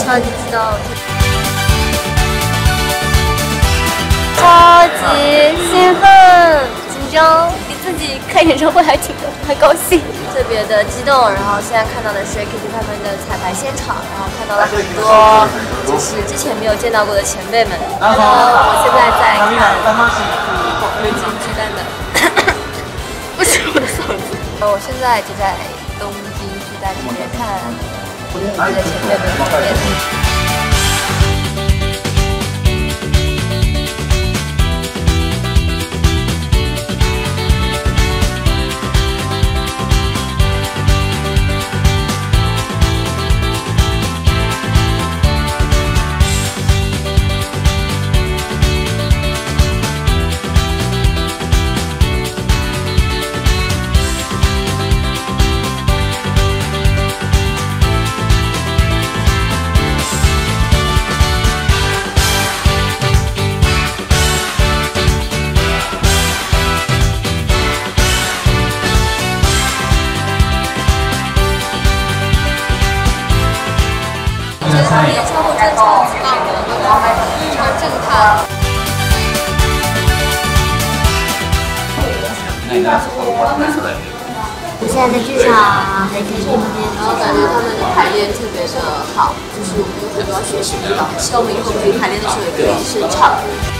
超级激动，超级兴奋、紧张，比自己开演唱会还高兴，特别的激动。然后现在看到的是 KT 他们的彩排现场，然后看到了很多就是之前没有见到过的前辈们。我现在在看东京巨蛋的，不是我的嗓子。我现在就在东京巨蛋这边看我的前辈们表演。他们演唱会真的超级棒的，非常震撼。我现在在剧场，在 KT 那边，然后感觉他们的排练特别的好，就是我们有很多要学习的地方，希望我们以后可以排练的时候也可以顺畅。